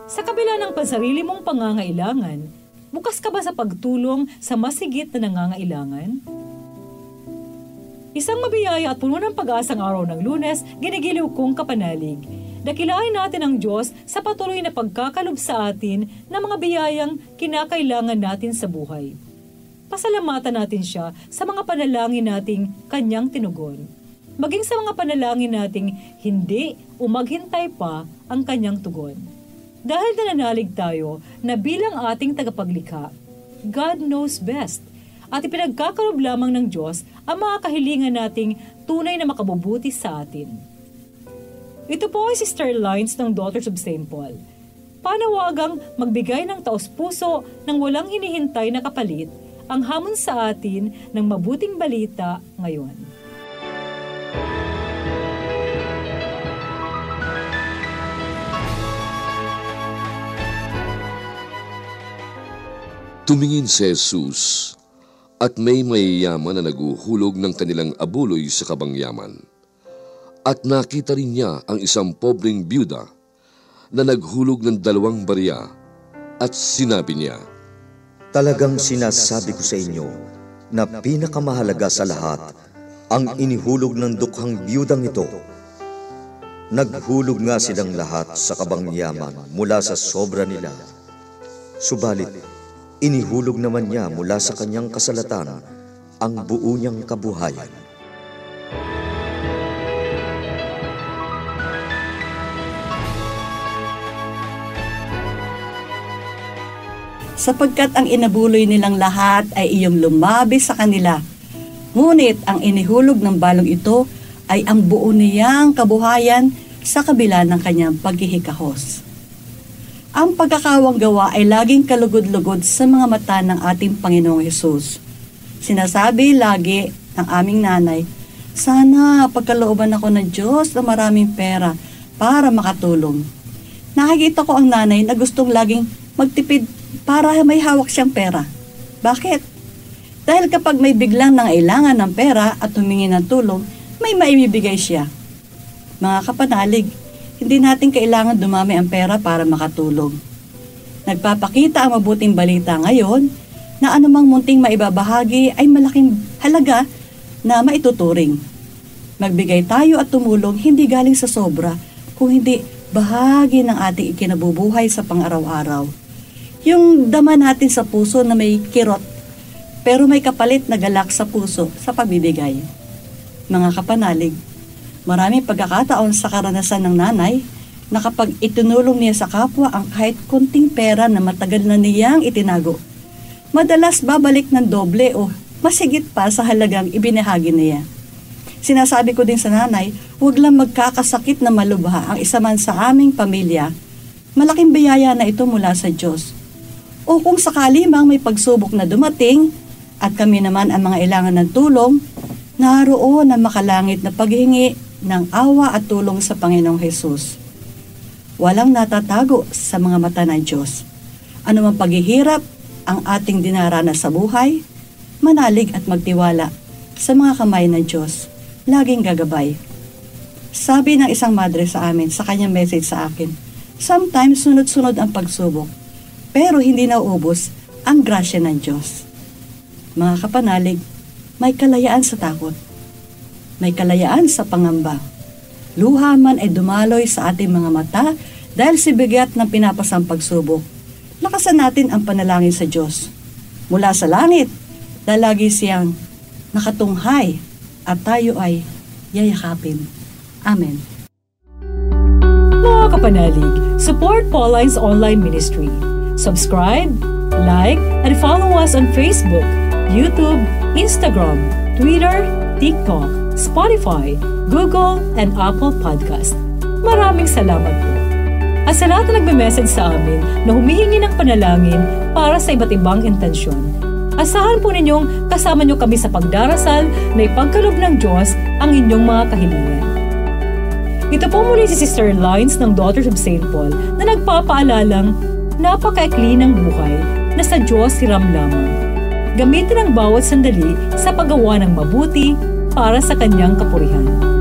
Sa kabila ng pansarili mong pangangailangan, bukas ka ba sa pagtulong sa mas higit na nangangailangan? Isang mabiyaya at puno ng pag-asang araw ng Lunes, ginigiliw kong kapanalig. Dakilain natin ang Diyos sa patuloy na pagkakalob sa atin ng mga biyayang kinakailangan natin sa buhay. Pasalamatan natin siya sa mga panalangin nating kanyang tinugon. Maging sa mga panalangin nating hindi o maghintay pa ang kanyang tugon. Dahil nananalig tayo na bilang ating tagapaglikha, God knows best at ipinagkakarob lamang ng Diyos ang mga kahilingan nating tunay na makabubuti sa atin. Ito po ay Sister Lines ng Daughters of St. Paul. Panawagang magbigay ng taos-puso ng walang hinihintay na kapalit ang hamon sa atin ng mabuting balita ngayon. Tumingin si Jesus at may mayayaman na naguhulog ng kanilang abuloy sa kabangyaman. At nakita rin niya ang isang pobreng byuda na naghulog ng 2 barya at sinabi niya, "Talagang sinasabi ko sa inyo na pinakamahalaga sa lahat ang inihulog ng dukhang byudang ito. Naghulog nga silang lahat sa kabangyaman mula sa sobra nila. Subalit, inihulog naman niya mula sa kanyang kasalatan ang buo niyang kabuhayan." Sapagkat ang inabuloy nilang lahat ay iyong lumabi sa kanila. Ngunit ang inihulog ng balong ito ay ang buo niyang kabuhayan sa kabila ng kanyang paghihikahos. Ang pagkakawang gawa ay laging kalugod-lugod sa mga mata ng ating Panginoong Hesus. Sinasabi lagi ng aming nanay, "Sana pagkalooban ako ng Diyos na maraming pera para makatulong." Nakikita ko ang nanay na gustong laging magtipid para may hawak siyang pera. Bakit? Dahil kapag may biglang nangailangan ng pera at humingi ng tulong, may maibibigay siya. Mga kapanalig, hindi natin kailangan dumami ang pera para makatulong. Nagpapakita ang mabuting balita ngayon na anumang munting maibabahagi ay malaking halaga na maituturing. Magbigay tayo at tumulong hindi galing sa sobra, kung hindi bahagi ng ating ikinabubuhay sa pang-araw-araw. Yung dama natin sa puso na may kirot, pero may kapalit na galak sa puso sa pagbibigay. Mga kapanalig, maraming pagkakataon sa karanasan ng nanay na kapag itinulong niya sa kapwa ang kahit kunting pera na matagal na niyang itinago, madalas babalik ng doble o masigit pa sa halagang ibinahagi niya. Sinasabi ko din sa nanay, huwag lang magkakasakit na malubha ang isa man sa aming pamilya. Malaking biyaya na ito mula sa Diyos. O kung sakali mang may pagsubok na dumating at kami naman ang mga ilangan ng tulong, naroon ang makalangit na paghingi ng awa at tulong sa Panginoong Hesus. Walang natatago sa mga mata ng Diyos. Ano mang paghihirap ang ating dinaranas sa buhay, manalig at magtiwala sa mga kamay ng Diyos, laging gagabay. Sabi ng isang madre sa amin sa kanyang message sa akin, sometimes sunod-sunod ang pagsubok, pero hindi nauubos ang grasya ng Diyos. Mga kapanalig, may kalayaan sa takot. May kalayaan sa pangamba. Luha man ay dumaloy sa ating mga mata dahil sa bigat ng pinapasang pagsubok. Lakasan natin ang panalangin sa Diyos. Mula sa langit, lagi siyang nakatunghay at tayo ay yayakapin. Amen. Mga kapanalig, support Pauline's online ministry. Subscribe, like, and follow us on Facebook, YouTube, Instagram, Twitter, TikTok, Spotify, Google, and Apple Podcast. Maraming salamat po. At sa lahat na nagme-message sa amin na humihingi ng panalangin para sa iba't ibang intensyon, asahan po ninyong kasama nyo kami sa pagdarasal na ipagkaloob ng Diyos ang inyong mga kahilingan. Ito po muli si Sister Lines ng Daughters of St. Paul na nagpapaalalang napakaikli ng buhay na sa Diyos hiram lamang. Gamitin ang bawat sandali sa paggawa ng mabuti para sa kanyang kapurihan.